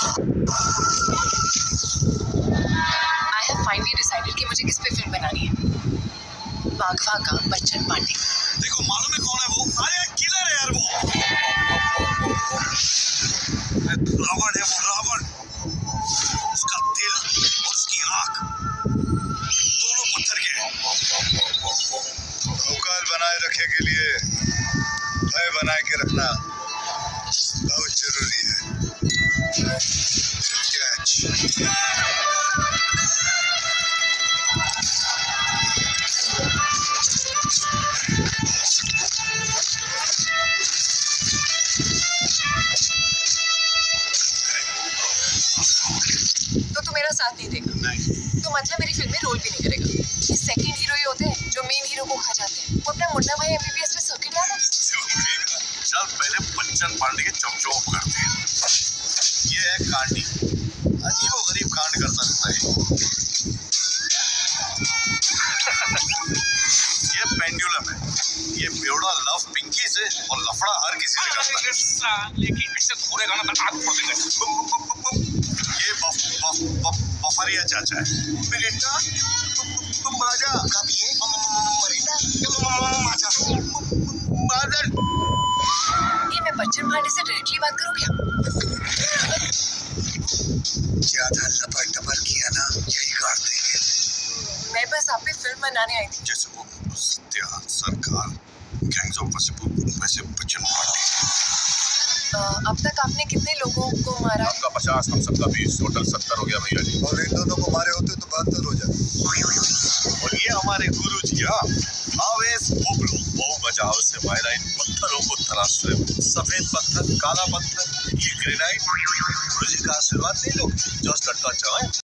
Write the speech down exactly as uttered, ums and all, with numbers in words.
I have finally decided कि मुझे किस पे फिल्म बनानी है। बागवा का बच्चन पांडे। देखो मालूम है कौन है वो? अरे किलर है यार वो। रावण है वो, रावण। उसका दिल और उसकी आंख दोनों पत्थर के हैं। भूकाल बनाए रखे के लिए भय बनाए के रखना बहुत जरूरी है। कैच। तो तू मेरा साथ नहीं देगा? नहीं। तो मतलब मेरी फिल्म में रोल भी नहीं करेगा? ये सेकंड हीरो ही होते हैं जो मेन हीरो को खा जाते हैं। वो अपना मुन्ना भाई एमबीबीएस में सर्किट डाला। चल पहले बच्चन पांडे के चमचों करते हैं। ये है कांडी, अजीब और गरीब कांड करता रहता है। ये पेंडुलम है, ये बेवड़ा लव पिंकी से और लफड़ा हर किसी से करता है। लेकिन इससे पूरे गाना तक आग फोड़ देगा। ये बफ बफ बफ बफरिया चाचा है। मिरिंडा माजा काफी है। मरिंडा माजा माजा। ये मैं बच्चन पांडे से डायरेक्टली बात करूं क्या? ज्यादा लपट टपर किया ना यही काट देंगे। मैं बस आप पे फिल्म बनाने आई थी। जैसे वो सत्या सरकार गैंग्स ऑफ वसेपुर वैसे बच्चन पांडे। अब तक आपने कितने लोगों को मारा? आपका पचास, हम सबका बीस, टोटल सत्तर हो गया भैया जी। और इन दोनों को मारे होते तो बहत्तर हो जाते। और ये हमारे गुरु जी आवेश बोबलो वो बजाओ से मायरा इन पत्थरों को तराशते। सफेद पत्थर, काला पत्थर, ये ग्रेनाइट। गुरु जी का आशीर्वाद ले लो, जस्ट लटका चाहे।